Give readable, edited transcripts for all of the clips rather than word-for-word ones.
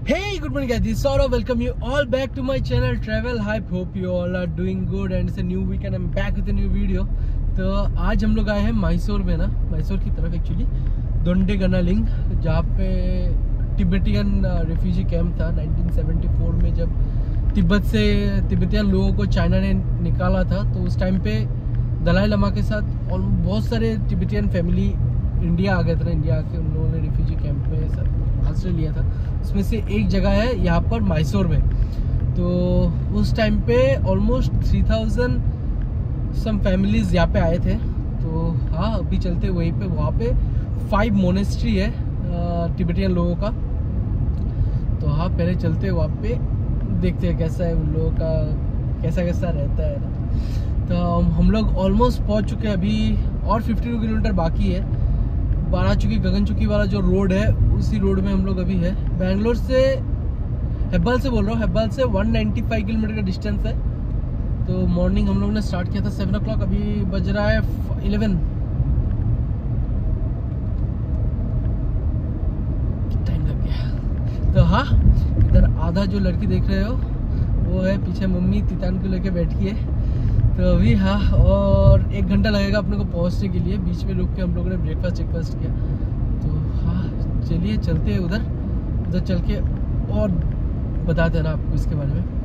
Hey, good morning guys, this is Saurabh. Welcome you all back to my channel Travel Hype. Hope you all are doing good and it's a new week and I'm back with a new video. तो आज हम लोग आए हैं मैसूर में ना, मैसूर की तरफ एक्चुअली दोंडेगनालिंग, जहाँ पे तिब्बतियन रिफ्यूजी कैंप था 1974 में, जब तिब्बत से तिब्बतियन लोगों को चाइना ने निकाला था। तो उस टाइम पे दलाई लामा के साथ और बहुत सारे तिब्बतियन फैमिली इंडिया आ गए थे ना। इंडिया आके उन लोगों ने रिफ्यूजी कैंप में आश्रय लिया था। उसमें से एक जगह है यहाँ पर मैसूर में। तो उस टाइम पे ऑलमोस्ट 3000 सम फैमिलीज यहाँ पे आए थे। तो हाँ, अभी चलते वहीं पे, वहाँ पे 5 मोनेस्ट्री है तिब्बतियन लोगों का। तो हाँ, पहले चलते वहाँ पे देखते हैं कैसा है उन लोगों का, कैसा रहता है ना। तो हम लोग ऑलमोस्ट पहुँच चुके हैं, अभी और 52 किलोमीटर बाकी है। बाराचुकी गगनचुकी वाला जो रोड है उसी रोड में हम लोग अभी है। बैंगलोर से, हेब्बल से बोल रहा हूँ, हेब्बल से 195 किलोमीटर का डिस्टेंस है। तो मॉर्निंग हम लोग ने स्टार्ट किया था 7 o'clock, अभी बज रहा है 11। टाइम लग गया। तो हाँ, इधर आधा जो लड़की देख रहे हो वो है पीछे मम्मी तितान को लेके बैठी है। तो अभी हाँ, और 1 घंटा लगेगा अपने को पहुंचने के लिए। बीच में रुक के हम लोगों ने ब्रेकफास्ट किया। तो हाँ, चलिए चलते हैं उधर चल के और बताते हैं ना आपको इसके बारे में।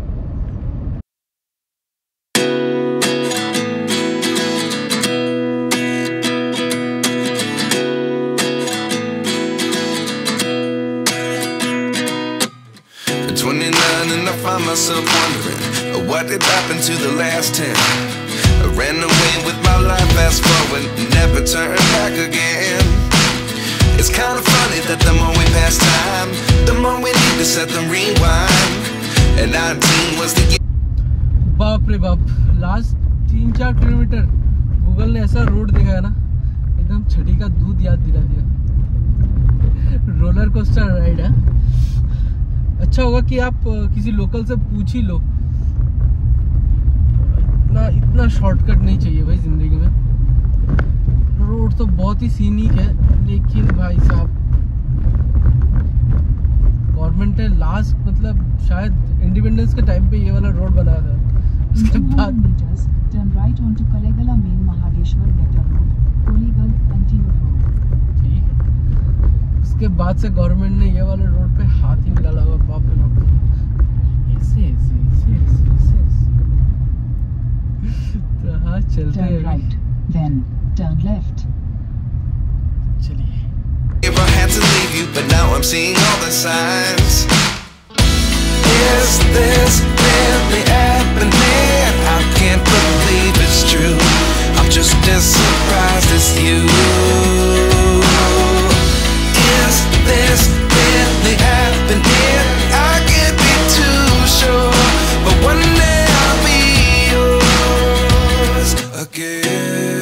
Find myself wondering what did happen to the last 10. I ran away with my life, fast forward, never turn back again. It's kind of funny that the more we pass time, the more we need to set them rewind. And 19 was the year. बाप रे बाप, last 3-4 kilometre Google ने ऐसा road दिखाया ना, एकदम छठी का दूध याद दिला दिया। रोलर कोस्टर राइड है। अच्छा होगा कि आप किसी लोकल से पूछ ही लो, इतना शॉर्टकट नहीं चाहिए भाई जिंदगी में। रोड तो बहुत ही सीनिक है, लेकिन भाई साहब गवर्नमेंट ने लास्ट मतलब शायद इंडिपेंडेंस के टाइम पे ये वाला रोड बनाया था। उसके बाद turn right on to Kollegala main Mahadeshwara Betta road, Kollegal continue road. ठीक है, उसके बाद से गवर्नमेंट ने ये वाले रोड पे हाथ ही नहीं डाला हुआ। बाप रे बाप, ऐसे तो हाँ, चलते हैं। Right then turn left. चलिए। If I had to leave you, but now I'm seeing all the signs. Is this really happening? I can't believe it's true. I'm just as surprised as you. Is this really happening? I can't be too sure, but one day I'll be yours again.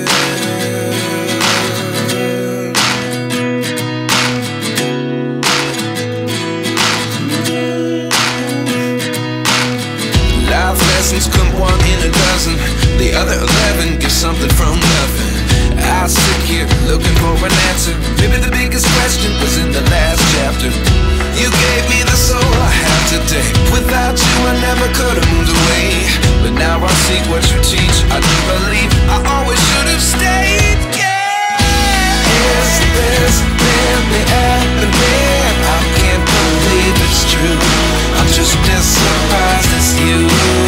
Life lessons come 1 in a dozen, the other 11 get something from nothing. I sit here looking for an answer. Maybe the biggest question was in the last chapter. You gave me the soul I have today. Without you I never could have moved away. But now I see what you teach. I do believe I always should have stayed. Yeah. Is this really happening? I can't believe it's true. I'm just as surprised as you.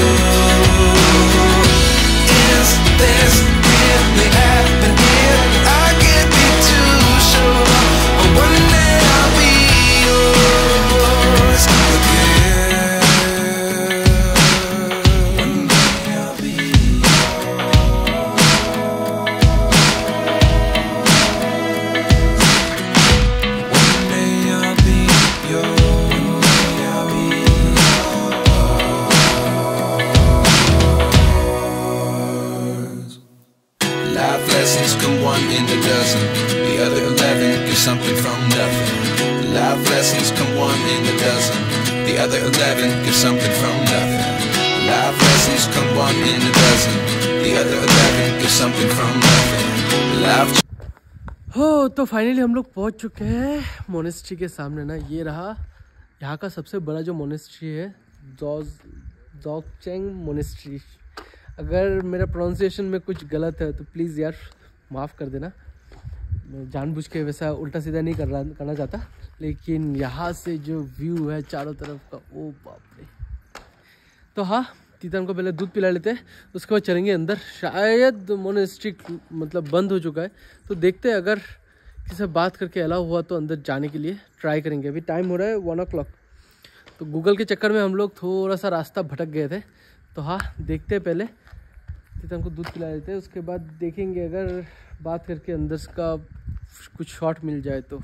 Is this really happening? I can't be too sure, but one day I'll be yours again. One day I'll be yours. One day I'll be yours. I'll be yours. Life lessons come 1 in a dozen, the other 11 get something from nothing. Life lessons come 1 in a dozen, the other 11 get something from nothing. Life lessons come 1 in a dozen, the other 11 get something from nothing. Life. हो तो finally हम लोग पहुंच चुके हैं monastery के सामने ना। ये रहा यहाँ का सबसे बड़ा जो मोनेस्ट्री है ज़ोंगचेंग मोनेस्ट्री। अगर मेरा प्रोनाउंसिएशन में कुछ गलत है तो प्लीज़ यार माफ़ कर देना, मैं जानबूझ के वैसा उल्टा सीधा नहीं करना चाहता। लेकिन यहाँ से जो व्यू है चारों तरफ का, ओ बाप रे। तो हाँ, तीतन को पहले दूध पिला लेते हैं, उसके बाद चलेंगे अंदर। शायद मोनेस्ट्री मतलब बंद हो चुका है, तो देखते हैं अगर किसी से बात करके अलाउ हुआ तो अंदर जाने के लिए ट्राई करेंगे। अभी टाइम हो रहा है 1 o'clock, तो गूगल के चक्कर में हम लोग थोड़ा सा रास्ता भटक गए थे। तो हाँ, देखते हैं, पहले तीतन को दूध पिला देते हैं, उसके बाद देखेंगे अगर बात करके अंदर का कुछ शॉट मिल जाए तो।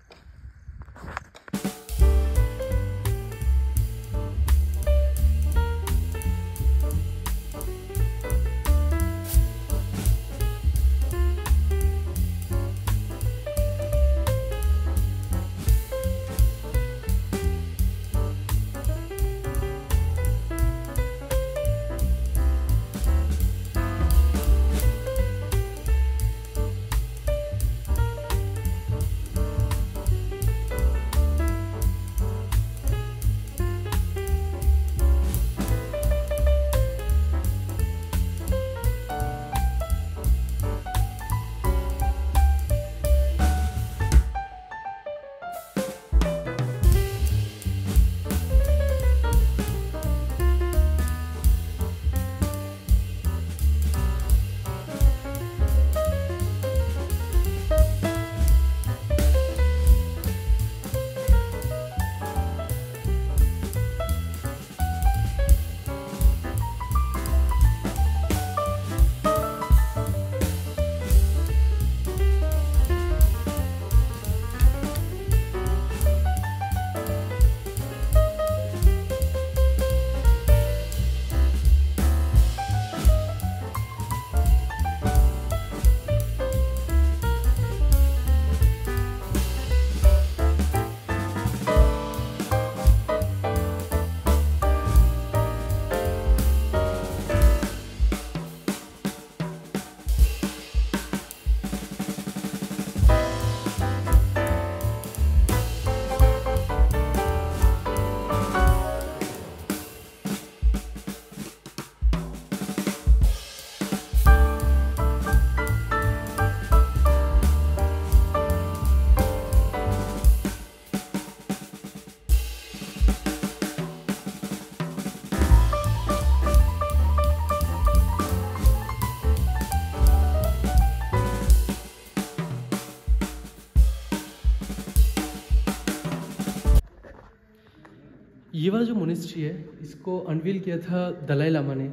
ये वाला जो मोनेस्ट्री है, इसको अनवील किया था दलाई लामा ने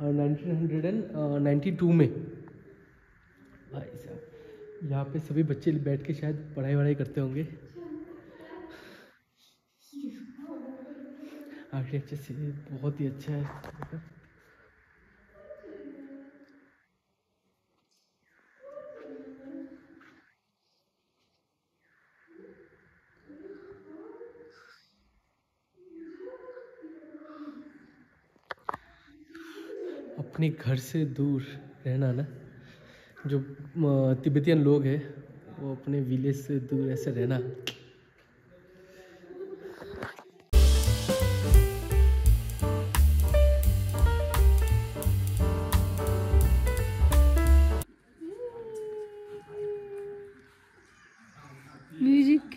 1992 में। भाई साहब, यहाँ पे सभी बच्चे बैठ के शायद पढ़ाई वढ़ाई करते होंगे। आर्किटेक्चर से बहुत ही अच्छा है। अपने घर से दूर रहना ना, जो तिब्बतियन लोग हैं वो अपने विलेज से दूर ऐसे रहना। म्यूजिक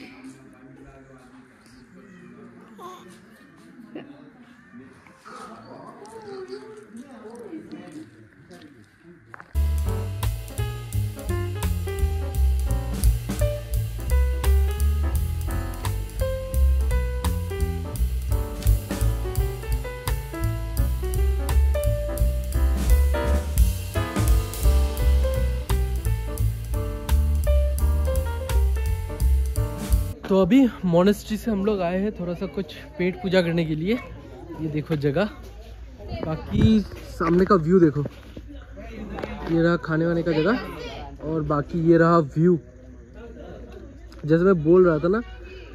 तो अभी मोनेस्ट्री से हम लोग आए हैं थोड़ा सा कुछ पेट पूजा करने के लिए। ये देखो जगह, बाकी सामने का व्यू देखो, ये रहा खाने वाने का जगह, और बाकी ये रहा व्यू। जैसे मैं बोल रहा था ना,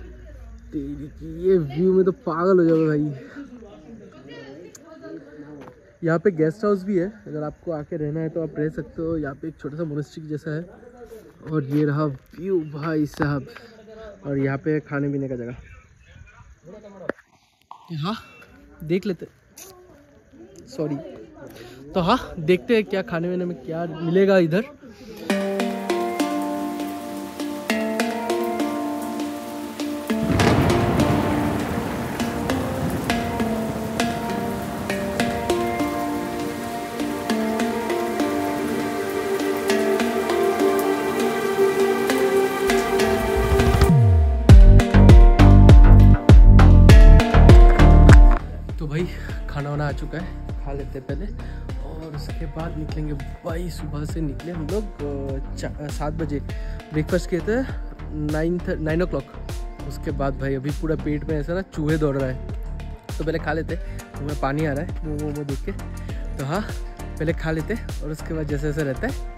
ये व्यू में तो पागल हो जाओगे भाई। यहाँ पे गेस्ट हाउस भी है, अगर आपको आके रहना है तो आप रह सकते हो। यहाँ पे एक छोटा सा मोनेस्ट्री जैसा है, और ये रहा व्यू भाई साहब। और यहाँ पे खाने पीने का जगह। हाँ देख लेते, सॉरी। तो हाँ देखते हैं क्या खाने वाने में क्या मिलेगा इधर। तो भाई खाना वाना आ चुका है, खा लेते हैं पहले और उसके बाद निकलेंगे। भाई सुबह से निकले हम लोग 7 बजे, ब्रेकफास्ट किए थे 9 o'clock। उसके बाद भाई अभी पूरा पेट में ऐसा ना चूहे दौड़ रहा है, तो पहले खा लेते। तो मैं पानी आ रहा है मोमो देख के, तो हाँ पहले खा लेते और उसके बाद जैसे जैसे रहता है।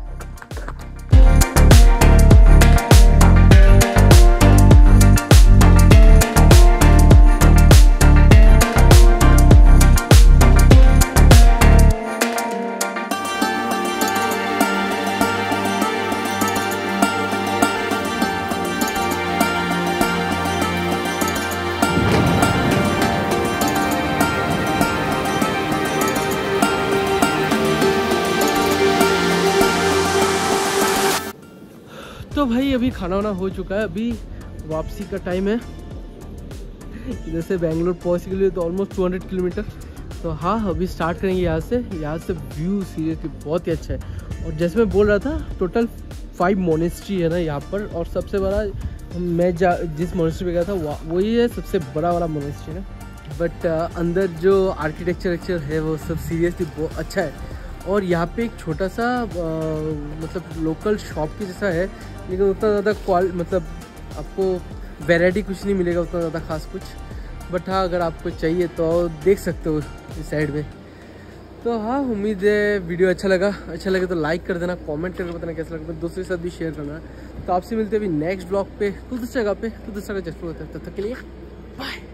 तो भाई अभी खाना वाना हो चुका है, अभी वापसी का टाइम है। इधर से बेंगलोर पहुँच के लिए तो ऑलमोस्ट 200 किलोमीटर। तो हाँ अभी स्टार्ट करेंगे यहाँ से व्यू सीरियसली बहुत ही अच्छा है। और जैसे मैं बोल रहा था टोटल 5 मोनेस्ट्री है ना यहाँ पर, और सबसे बड़ा मैं जिस मोनेस्ट्री पे गया था वही है सबसे बड़ा वाला मोनेस्ट्री ना। बट अंदर जो आर्किटेक्चर है वो सब सीरियसली बहुत अच्छा है। और यहाँ पे एक छोटा सा मतलब लोकल शॉप की जैसा है, लेकिन उतना ज़्यादा मतलब आपको वैरायटी कुछ नहीं मिलेगा उतना ज़्यादा खास कुछ। बट हाँ अगर आपको चाहिए तो देख सकते हो इस साइड में। तो हाँ उम्मीद है वीडियो अच्छा लगे तो लाइक कर देना, कमेंट करके बताना कैसा लगा, दोस्तों के साथ भी शेयर करना। तो आपसे मिलते हैं अभी नेक्स्ट ब्लॉग पे कुछ दूसरी जगह पे, कुछ दूसरा जस्ट होता है। तब तक के लिए बाय।